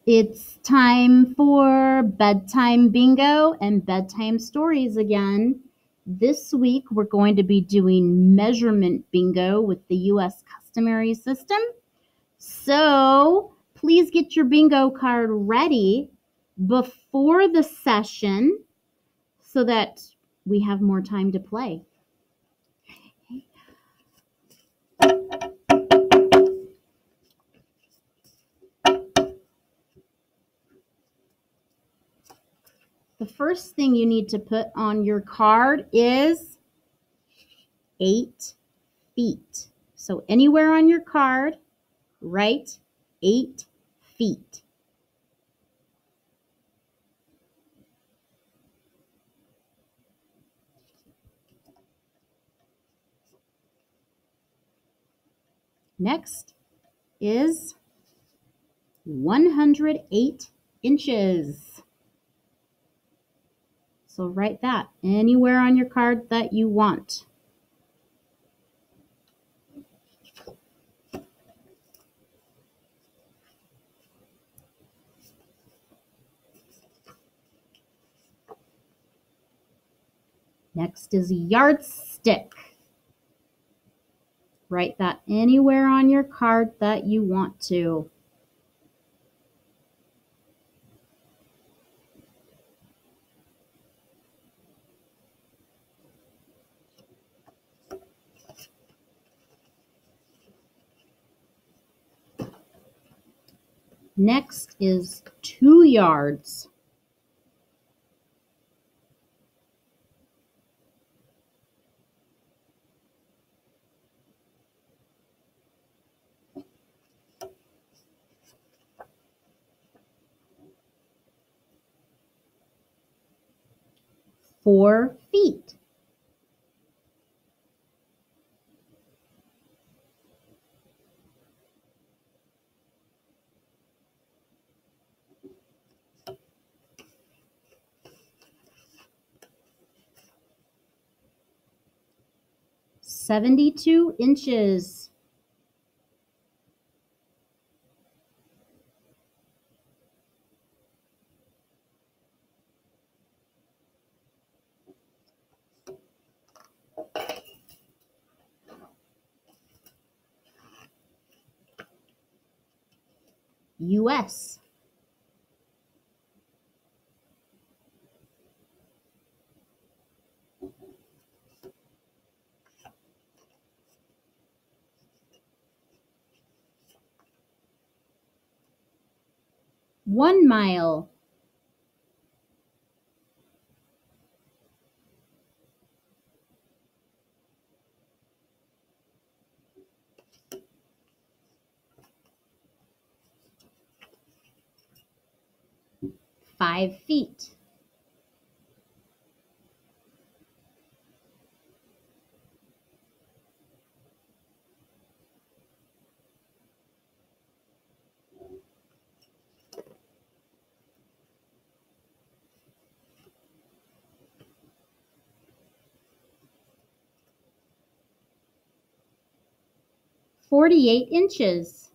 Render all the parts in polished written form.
It's time for bedtime bingo and bedtime stories again. This week we're going to be doing measurement bingo with the U.S. customary system. So please get your bingo card ready before the session so that we have more time to play. The first thing you need to put on your card is 8 feet. So anywhere on your card, write 8 feet. Next is 108 inches. So write that anywhere on your card that you want. Next is a yardstick. Write that anywhere on your card that you want to. Next is 2 yards. Four feet. $72 inches. US. One mile. Five feet. $48 inches.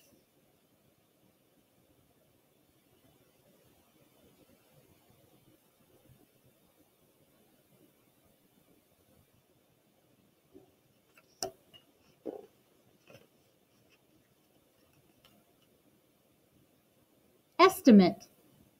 Estimate.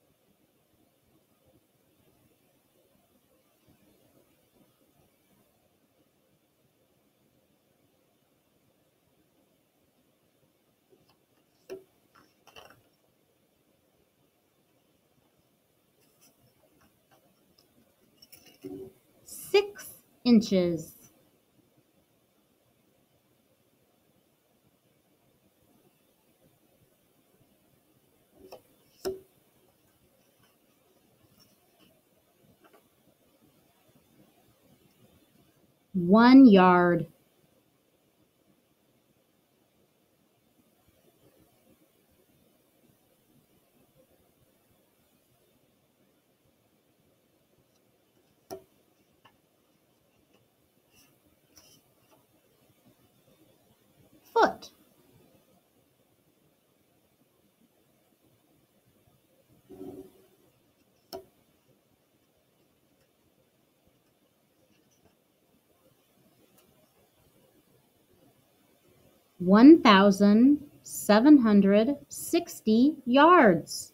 Six inches. One yard. Foot. 1,760 yards.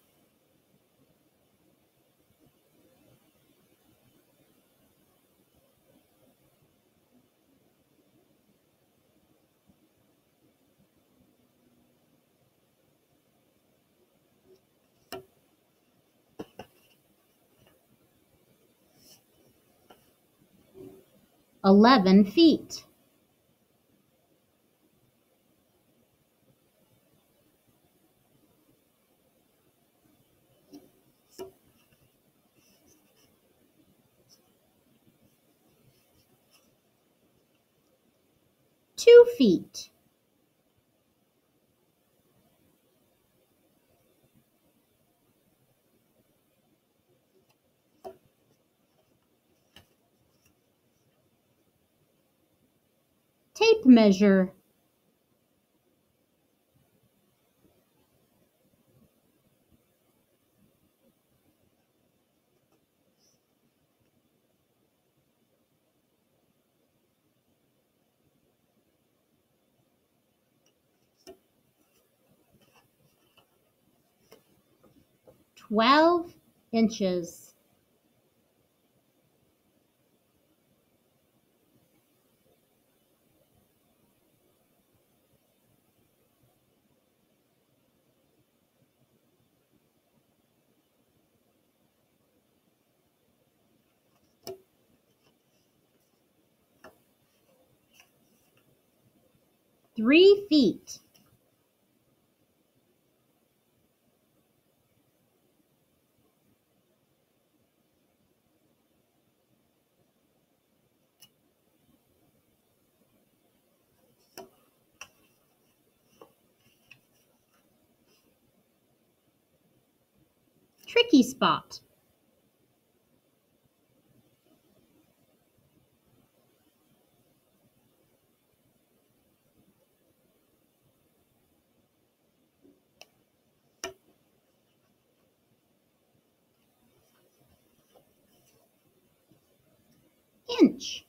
"11 feet. "2 feet. Tape measure. "12 inches. "3 feet. Tricky spot. Inch.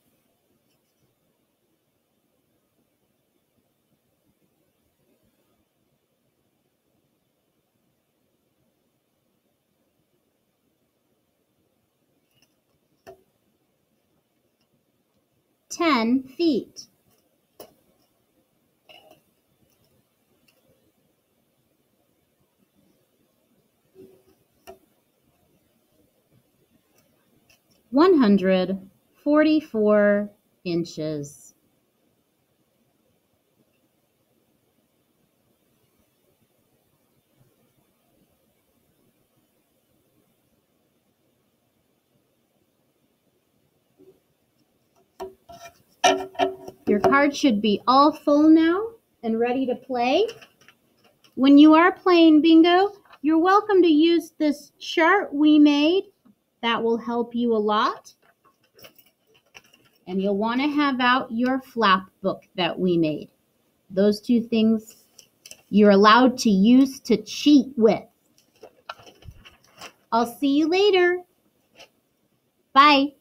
"10 feet. "144 inches. Your card should be all full now and ready to play. When you are playing bingo, you're welcome to use this chart we made. That will help you a lot. And you'll want to have out your flap book that we made. Those two things you're allowed to use to cheat with. I'll see you later. Bye.